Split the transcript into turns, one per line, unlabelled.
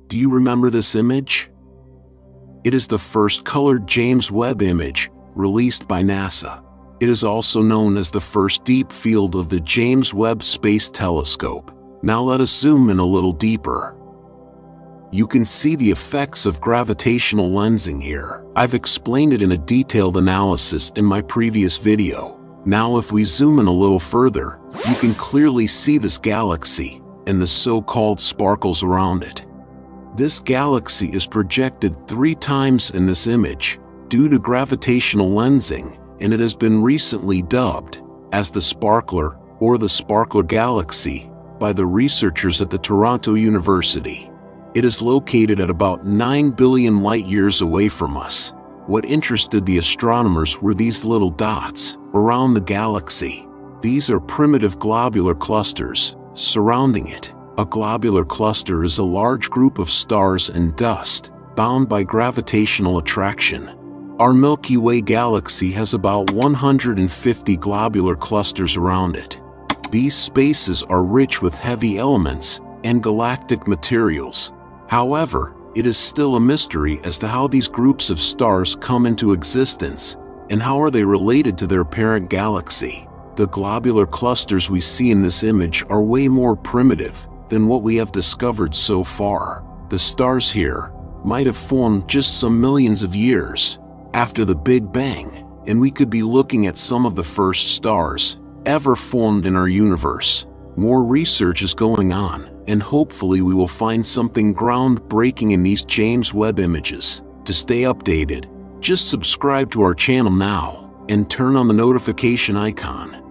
Do you remember this image? It is the first colored James Webb image, released by NASA. It is also known as the first deep field of the James Webb Space Telescope. Now let us zoom in a little deeper. You can see the effects of gravitational lensing here. I've explained it in a detailed analysis in my previous video. Now if we zoom in a little further, you can clearly see this galaxy and the so-called sparkles around it. This galaxy is projected 3 times in this image due to gravitational lensing, and it has been recently dubbed as the sparkler or the sparkler galaxy by the researchers at the Toronto University. It is located at about 9 billion light-years away from us. What interested the astronomers were these little dots around the galaxy. These are primitive globular clusters surrounding it. A globular cluster is a large group of stars and dust bound by gravitational attraction. Our Milky Way galaxy has about 150 globular clusters around it. These spaces are rich with heavy elements and galactic materials. However, it is still a mystery as to how these groups of stars come into existence and how are they related to their parent galaxy. The globular clusters we see in this image are way more primitive than what we have discovered so far. The stars here might have formed just some millions of years after the Big Bang, and we could be looking at some of the first stars ever formed in our universe. More research is going on, and hopefully we will find something groundbreaking in these James Webb images. To stay updated, just subscribe to our channel now and turn on the notification icon.